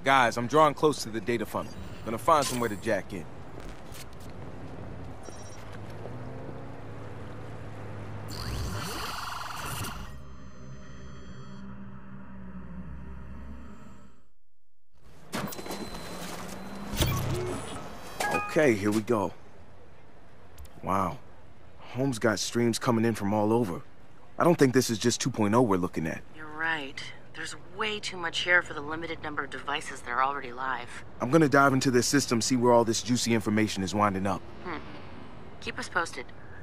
Guys, I'm drawing close to the data funnel. Gonna find somewhere to jack in. Okay, here we go. Wow. Holmes got streams coming in from all over. I don't think this is just 2.0 we're looking at. You're right. There's way too much here for the limited number of devices that are already live. I'm gonna dive into this system, see where all this juicy information is winding up. Keep us posted.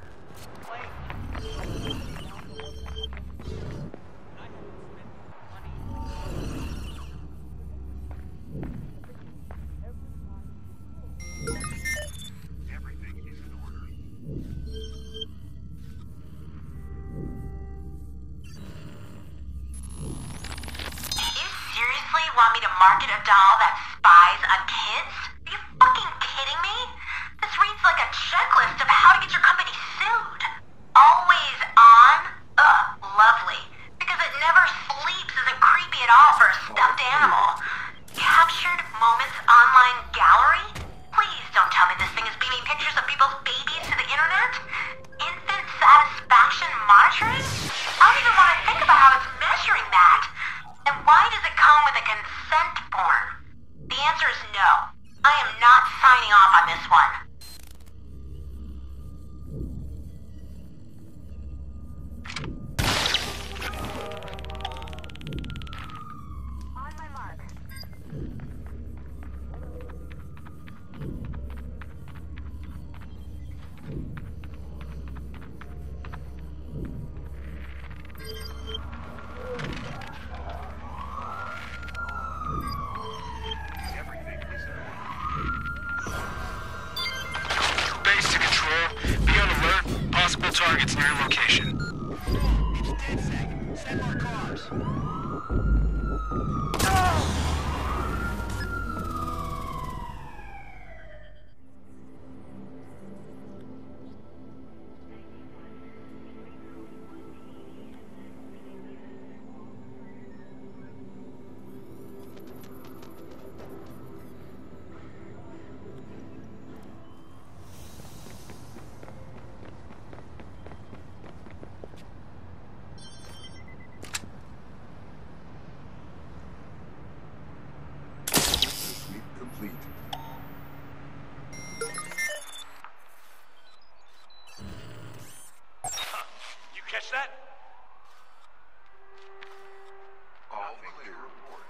Want me to market a doll that spies on kids? Are you fucking kidding me? This reads like a checklist of how to get your company sued. Always on? Ugh, lovely. Because it never sleeps isn't creepy at all for a stuffed animal. Captured moments online gallery? Please don't tell me this thing is beaming pictures of people's babies to the internet? Infant satisfaction monitoring? I don't even want to think about how it's measuring that. And why does it come with a consent form? The answer is no. I am not signing off on this one. On my mark. Possible targets near location. Send more cars. Catch that? All clear report.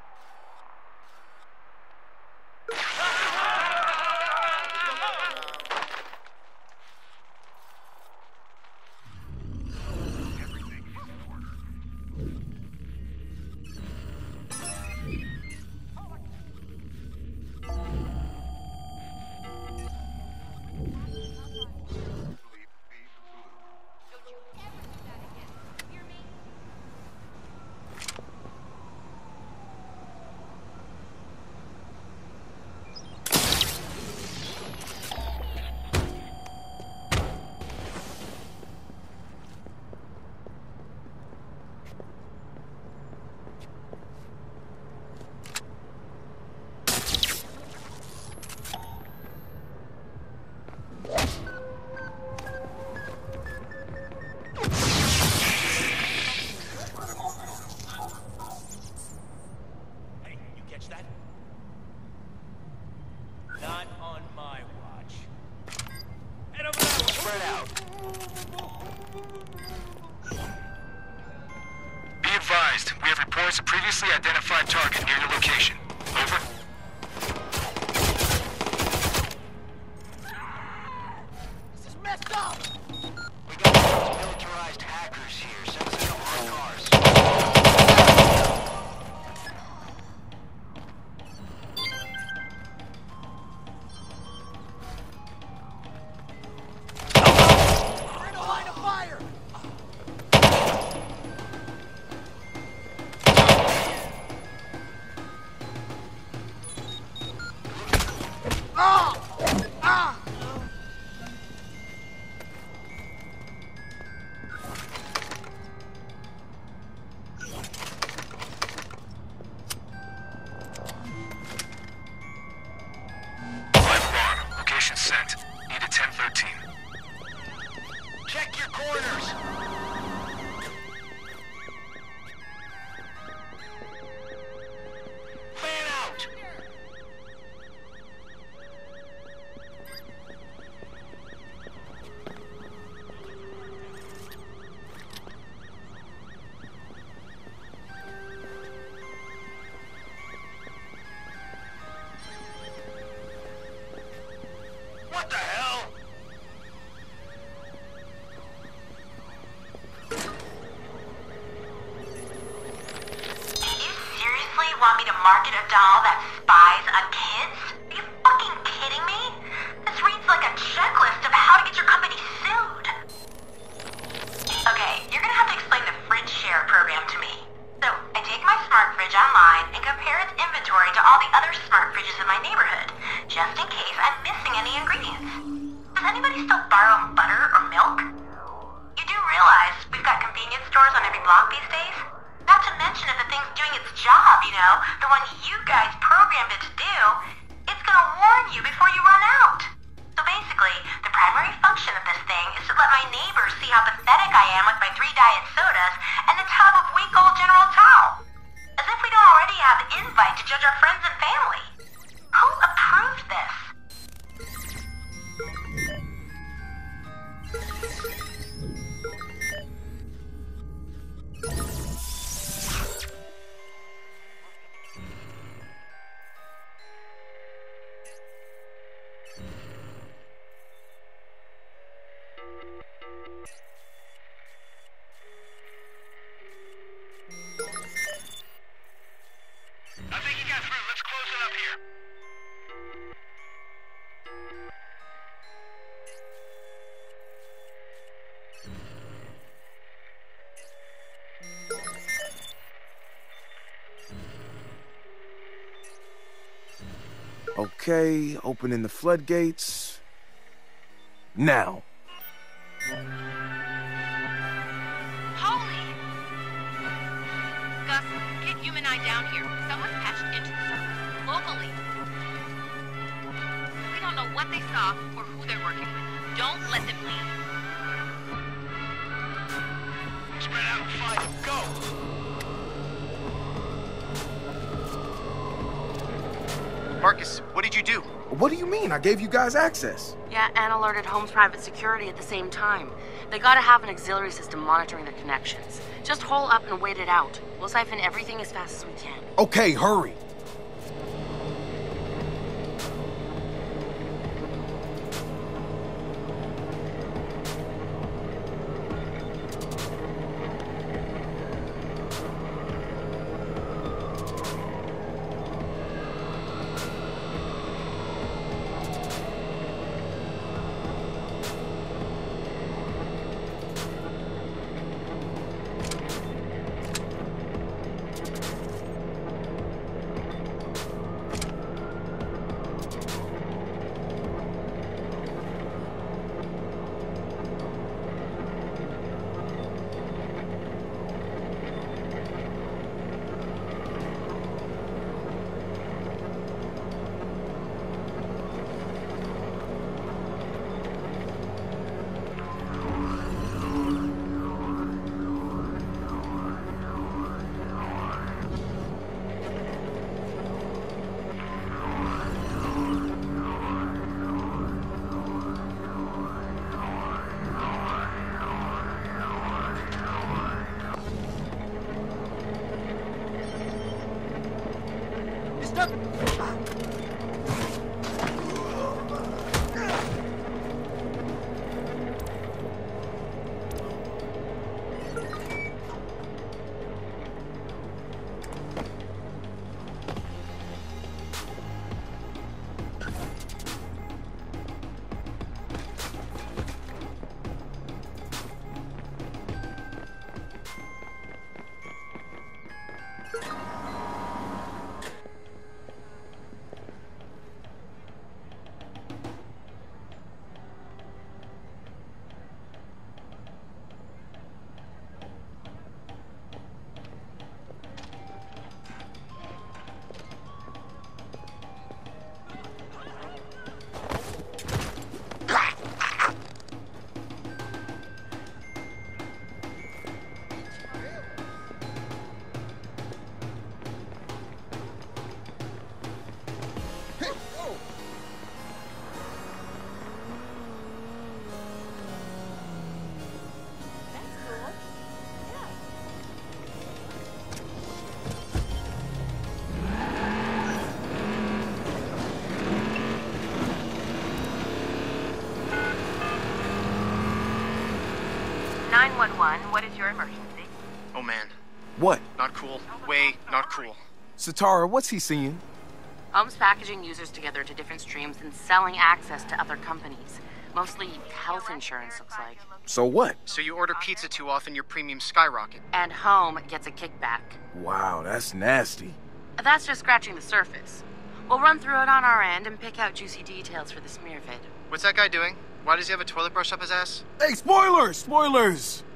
Everything is in order. Reports a previously identified target near your location. Over. This is messed up! We got militarized hackers here. Send us a couple more cars. We're in a line of fire! want me to market a doll that spies on kids? Are you fucking kidding me? This reads like a checklist of how to get your company sued. Okay, you're gonna have to explain the fridge share program to me. So, I take my smart fridge online and compare its inventory to all the other smart fridges in my neighborhood, just in case I'm missing any ingredients. Does anybody still borrow butter or milk? You do realize we've got convenience stores on every block these days? Not to mention if the thing's doing its job, you know, the one you guys programmed it to do, it's gonna warn you before you run out. So basically, the primary function of this thing is to let my neighbors see how pathetic I am with my 3 diet sodas and a tub of week-old General Tao. As if we don't already have invite to judge our friends and family. Who approved this? I think you got through. Let's close it up here. Okay, opening the floodgates. Now. Holy! Gus, get Human Eye down here. Someone's patched into the server. Locally. We don't know what they saw or who they're working with. Don't let them leave. Spread out and fight. Go! Marcus, what did you do? What do you mean? I gave you guys access. Yeah, and alerted Home's private security at the same time. They gotta have an auxiliary system monitoring their connections. Just hole up and wait it out. We'll siphon everything as fast as we can. Okay, hurry. What is your emergency? Oh man, What? not cool. Way not cool. Satara, what's he seeing? Holmes packaging users together to different streams and selling access to other companies. Mostly health insurance, looks like. So what? So you order pizza too often, your premiums skyrocket. And Home gets a kickback. Wow, that's nasty. That's just scratching the surface. We'll run through it on our end and pick out juicy details for the smear vid. What's that guy doing? Why does he have a toilet brush up his ass? Hey, spoilers! Spoilers!